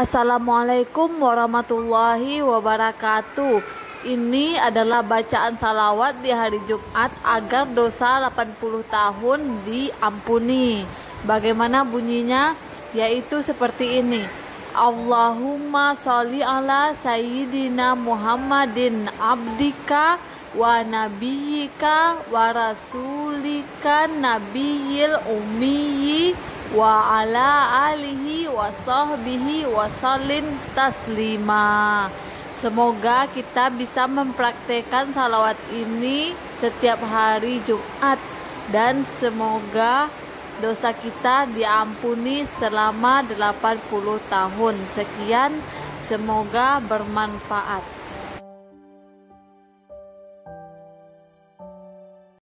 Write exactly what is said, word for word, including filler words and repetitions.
Assalamualaikum warahmatullahi wabarakatuh. Ini adalah bacaan salawat di hari Jumat agar dosa delapan puluh tahun diampuni. Bagaimana bunyinya? Yaitu seperti ini. Allahumma sholli ala sayyidina Muhammadin abdika wa nabiyyika wa rasulika nabiyil ummiyi wa ala alihi wa sahbihi wa salim taslima. Semoga kita bisa mempraktekkan salawat ini setiap hari Jumat, dan semoga dosa kita diampuni selama delapan puluh tahun. Sekian, semoga bermanfaat.